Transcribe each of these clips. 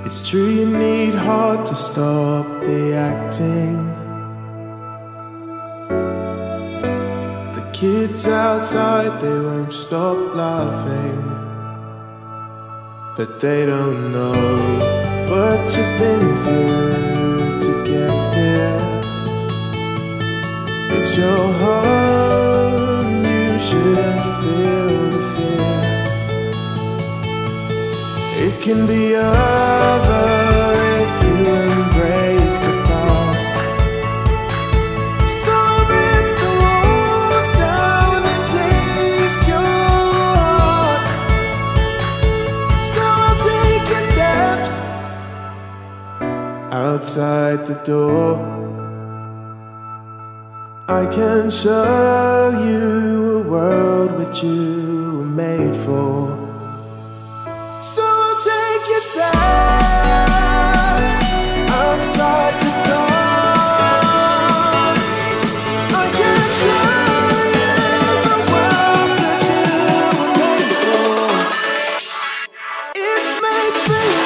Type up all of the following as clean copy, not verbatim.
It's true you need heart to stop the acting. The kids outside, they won't stop laughing, but they don't know what you've been through to get here. It's your home, you shouldn't feel the fear. It can be over if you embrace the past. So rip the walls down and taste your heart. So I'll take your steps outside the door. I can show you a world which you were made for. So I'll take your steps outside the door. I can show you the world that you were made for. It's made for you.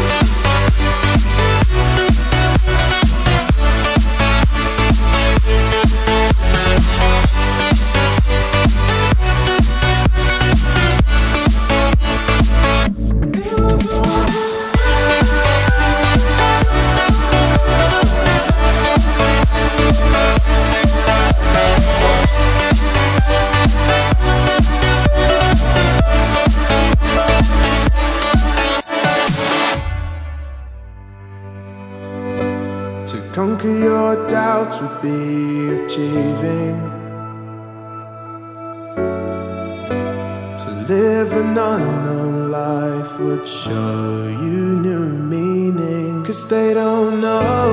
To conquer your doubts would be achieving. To live an unknown life would show you new meaning. 'Cause they don't know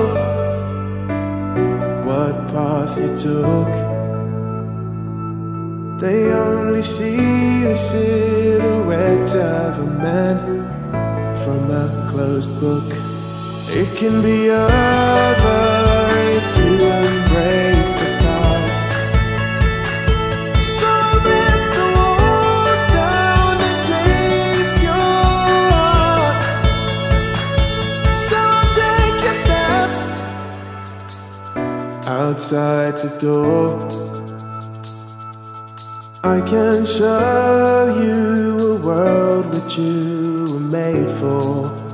what path you took. They only see the silhouette of a man from a closed book. It can be over if you embrace the past. So rip the walls down and taste your heart. So I'll take your steps outside the door. I can show you a world which you were made for.